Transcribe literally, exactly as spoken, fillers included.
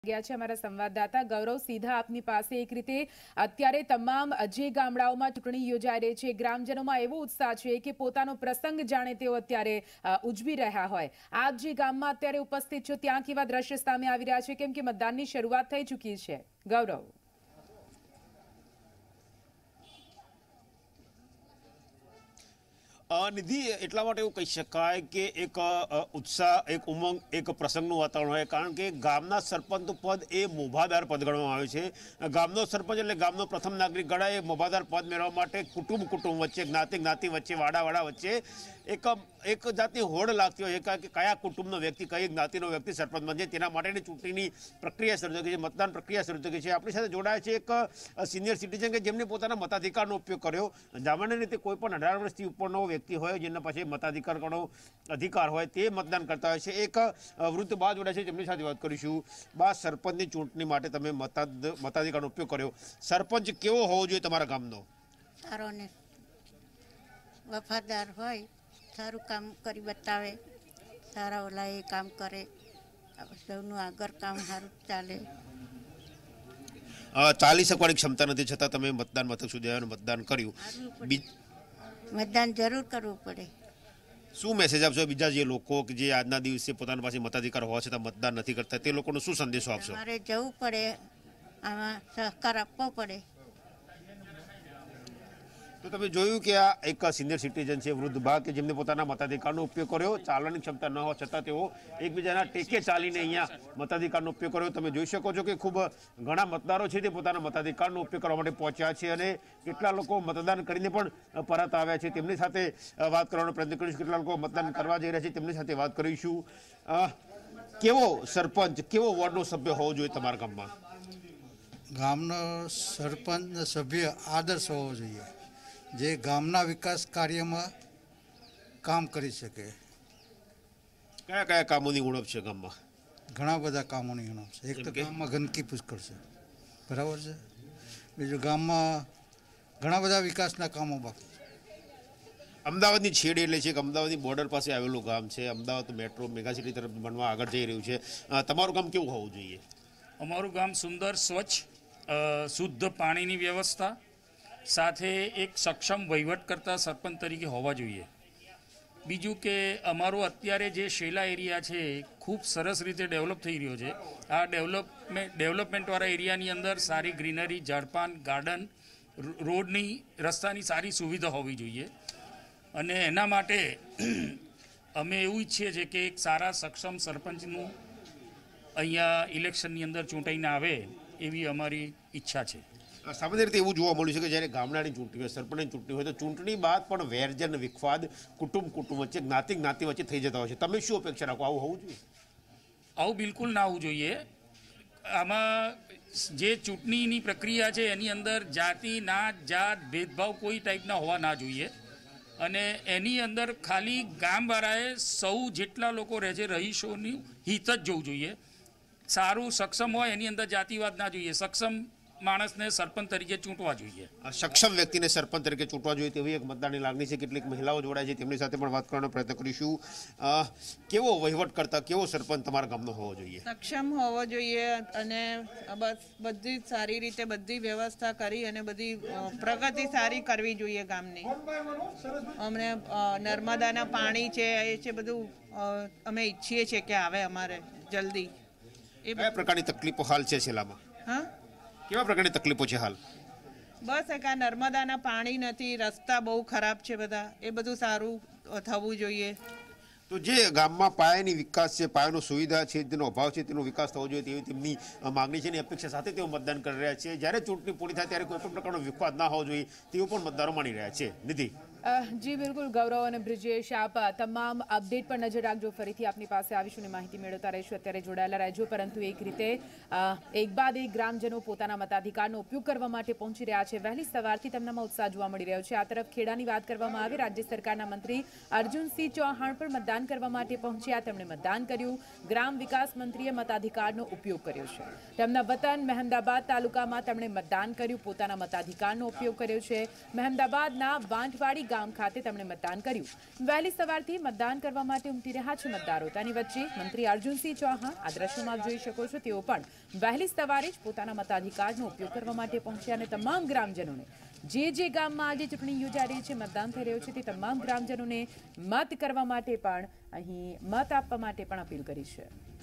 ગયા છે અમારા સંવાદદાતા ગૌરવ, સીધા આપની પાસે એક રીતે અત્યારે તમામ જે ગામડાઓમાં ચૂંટણી યોજાઈ રહી છે, ગ્રામજનોમાં એવો ઉત્સાહ છે કે પોતાનો પ્રસંગ જાણે તેઓ અત્યારે ઉજવી રહ્યા હોય. આપ જે ગામમાં અત્યારે ઉપસ્થિત છો ત્યાં કેવા દ્રશ્ય સામે આવી રહ્યા છે, કેમ કે મતદાનની શરૂઆત થઈ ચૂકી છે? ગૌરવ. નિધિ, એટલા માટે એવું કહી શકાય કે એક ઉત્સાહ, એક ઉમંગ, એક પ્રસંગનું વાતાવરણ હોય, કારણ કે ગામના સરપંચ પદ એ મોભાદાર પદ ગણવામાં આવે છે. ગામનો સરપંચ એટલે ગામનો પ્રથમ નાગરિક ગણાય. એ મોભાદાર પદ મેળવવા માટે કુટુંબ કુટુંબ વચ્ચે, જ્ઞાતિ જ્ઞાતિ વચ્ચે, વાડા વાડા વચ્ચે એક એક જાતની હોડ લાગતી હોય કે કયા કુટુંબનો વ્યક્તિ, કઈ જ્ઞાતિનો વ્યક્તિ સરપંચ બનશે. તેના માટેની ચૂંટણીની પ્રક્રિયા શરૂ થઈ ગઈ છે, મતદાન પ્રક્રિયા શરૂ થઈ ગઈ છે. આપણી સાથે જોડાયા છે એક સિનિયર સિટીઝન કે જેમને પોતાના મતાધિકારનો ઉપયોગ કર્યો. સામાન્ય રીતે કોઈ પણ અઢાર વર્ષથી ઉપરનો વ્યક્તિ હોય જેના પાસે મતાધિકાર કરવાનો અધિકાર હોય તે મતદાન કરતા હોય છે. એક વૃદ્ધ બા જોડાય છે, તેમની સાથે વાત કરીશું. બા, સરપંચની ચૂંટણી માટે તમે મતાધિકારનો ઉપયોગ કર્યો. સરપંચ કેવો હોવો જોઈએ તમારા ગામનો? સારો ને વફાદાર હોય, સારું કામ કરી બતાવે, સારા ઓલા એ કામ કરે, સૌનું આગળ કામ સારું ચાલે. ચાલી શકવાની ક્ષમતા નથી છતાં તમે મતદાન મથક સુધી આવ્યા, મતદાન કર્યું. મતદાન જરૂર કરવું પડે. શું મેસેજ આપશો બીજા જે લોકો કે જે આજના દિવસે પોતાના પાસે મતાધિકાર હોવા છતાં મતદાન નથી કરતા, તે લોકોનો શું સંદેશો આપશો? મારે જવું પડે, આમાં સહકાર આપવો પડે. તો તમે જોયું કે આ એક સિનિયર સિટીઝન છે, વૃદ્ધ બા, કે જેમને પોતાના મતાધિકારનો ઉપયોગ કર્યો. ચાલવાની ક્ષમતા ન હોવા છતાં તેઓ એકબીજાના ટેકે ચાલીને અહીંયા મતાધિકારનો ઉપયોગ કર્યો. તમે જોઈ શકો છો કે ખૂબ ઘણા મતદારો છે તે પોતાના મતાધિકારનો ઉપયોગ કરવા માટે પહોંચ્યા છે અને કેટલા લોકો મતદાન કરીને પણ પરત આવ્યા છે. તેમની સાથે વાત કરવાનો પ્રયત્ન કરીશું. કેટલા લોકો મતદાન કરવા જઈ રહ્યા છે તેમની સાથે વાત કરીશું. કેવો સરપંચ, કેવો વોર્ડનો સભ્ય હોવો જોઈએ તમારા ગામમાં? ગામનો સરપંચ સભ્ય આદર્શ હોવો જોઈએ, જે ગામના વિકાસ કાર્યમાં કામ કરી શકે. કયા કયા કામોની ઉણપ છે ગામમાં? ઘણા બધા કામોની ઉણપ છે. એક તો ગામમાં ગંદકી પુષ્કળ છે, બરાબર છે. બીજું, ગામમાં ઘણા બધા વિકાસના કામો બાકી. અમદાવાદની છેડ એટલે છે કે અમદાવાદની બોર્ડર પાસે આવેલું ગામ છે. અમદાવાદ મેટ્રો મેગાસિટી તરફ બનવા આગળ જઈ રહ્યું છે. તમારું ગામ કેવું હોવું જોઈએ? અમારું ગામ સુંદર, સ્વચ્છ, શુદ્ધ પાણીની વ્યવસ્થા સાથે એક સક્ષમ વહીવટ કરતા સરપંચ તરીકે હોવા જોઈએ. બીજું કે અમારો અત્યારે જે શેલા એરિયા છે ખૂબ સરસ રીતે ડેવલપ થઈ રહ્યો છે. આ ડેવલપમેન્ટ ડેવલપમેન્ટવાળા એરિયાની અંદર સારી ગ્રીનરી, ઝાડપાન, ગાર્ડન, રોડની, રસ્તાની સારી સુવિધા હોવી જોઈએ. અને એના માટે અમે એવું ઈચ્છીએ છીએ કે એક સારા સક્ષમ સરપંચનું અહીંયા ઇલેક્શનની અંદર ચૂંટાઈને આવે એવી અમારી ઈચ્છા છે. સામાન્ય રીતે એવું જોવા મળ્યું છે કે જ્યારે ગામડાની ચૂંટણી હોય, સરપંચની ચૂંટણી હોય, તો ચૂંટણી બાદ પણ વેરજન, વિખવાદ, કુટુંબ કુટુંબ વચ્ચે, જ્ઞાતિ જ્ઞાતિ વચ્ચે થઈ જતા હોય છે. તમે શું અપેક્ષા રાખો? આવું હોવું જોઈએ? આવું બિલકુલ ના હોવું જોઈએ. આમાં જે ચૂંટણીની પ્રક્રિયા છે એની અંદર જાતિ, નાત, જાત, ભેદભાવ કોઈ ટાઈપના હોવા ના જોઈએ. અને એની અંદર ખાલી ગામવાળાએ સૌ જેટલા લોકો રહે છે રહીશોની હિત જ જોવું જોઈએ. સારું સક્ષમ હોય, એની અંદર જાતિવાદ ના જોઈએ. સક્ષમ માણસને સરપંચ તરીકે ચૂંટવા જોઈએ. સક્ષમ વ્યક્તિને સરપંચ તરીકે ચૂંટવા જોઈએ તેવી એક મતદારની લાગણી છે. કેટલીક મહિલાઓ જોડાય છે, તેમની સાથે પણ વાત કરવાનો પ્રયત્ન કરીશું. કેવો વહીવટ કરતા, કેવો સરપંચ તમારા ગામનો હોવો જોઈએ? સક્ષમ હોવો જોઈએ અને બસ બધી સારી રીતે બધી વ્યવસ્થા કરી અને બધી પ્રગતિ સારી કરવી જોઈએ ગામની. અમને નર્મદાના પાણી છે એ છે બધું અમે ઈચ્છીએ છીએ કે આવે અમારે જલ્દી. એ કયા પ્રકારની તકલીફો હાલ છે શેલામાં? હા, કેવા પ્રકારની તકલીફો છે હાલ? બસ એક આ નર્મદાના પાણી નથી, રસ્તા બહુ ખરાબ છે બધા, એ બધું સારું થવું જોઈએ. તો જે ગામમાં પાયાની વિકાસ છે, પાયાનો સુવિધા છે, તેનો અભાવ છે, તેનો વિકાસ થવો જોઈએ તેવી તેમની માગણી છે. એની અપેક્ષા સાથે તેઓ મતદાન કરી રહ્યા છે. જ્યારે ચૂંટણી પૂરી થાય ત્યારે કોઈ પણ પ્રકારનો વિવાદ ના હોવો જોઈએ તેવું પણ મતદારો માની રહ્યા છે. નિધિ. જી બિલકુલ ગૌરવ અને બ્રિજેશ, આપ તમામ અપડેટ પર નજર રાખજો. ફરીથી આપની પાસે આવીશું અને માહિતી મેળવતા રહીશું. અત્યારે જોડાયેલા રહેજો. પરંતુ એક રીતે એક બાદ એક ગ્રામજનો પોતાના મતાધિકારનો ઉપયોગ કરવા માટે પહોંચી રહ્યા છે. વહેલી સવારથી તેમનામાં ઉત્સાહ જોવા મળી રહ્યો છે. આ તરફ ખેડાની વાત કરવામાં આવે, રાજ્ય સરકારના મંત્રી અર્જુનસિંહ ચૌહાણ પણ મતદાન કરવા માટે પહોંચ્યા. તેમણે મતદાન કર્યું. ગ્રામ વિકાસ મંત્રીએ મતાધિકારનો ઉપયોગ કર્યો છે. તેમના વતન મહેમદાબાદ તાલુકામાં તેમણે મતદાન કર્યું, પોતાના મતાધિકારનો ઉપયોગ કર્યો છે. મહેમદાબાદના વાંટવાડી ગામ ખાતે તેમણે મતદાન કર્યું. વહેલી સવારથી મતદાન કરવા માટે ઉમટી રહ્યા છે મતદારો. તેની વચ્ચે મંત્રી અર્જુનસિંહ ચૌહાણ આ દ્રશ્યોમાં આપ જોઈ શકો છો, તેઓ પણ વહેલી સવારે જ પોતાના મતાધિકારનો ઉપયોગ કરવા માટે પહોંચ્યા અને તમામ ગ્રામજનોને જે જે ગામમાં આજે ચૂંટણી યોજાઈ રહી છે, મતદાન થઈ રહ્યું છે, તે તમામ ગ્રામજનોને મત કરવા માટે પણ અહીં મત આપવા માટે પણ અપીલ કરી છે.